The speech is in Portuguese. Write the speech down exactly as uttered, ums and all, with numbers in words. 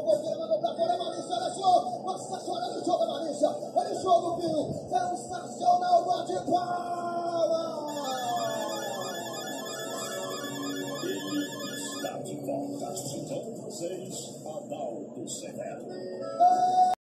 o goleiro mandou pra fora, Malícia, olha só. Nossa senhora, ele joga, Malícia. Ele joga o Pio. Sensacional, bate palma. Está de volta, digitando vocês, Adalto Severo.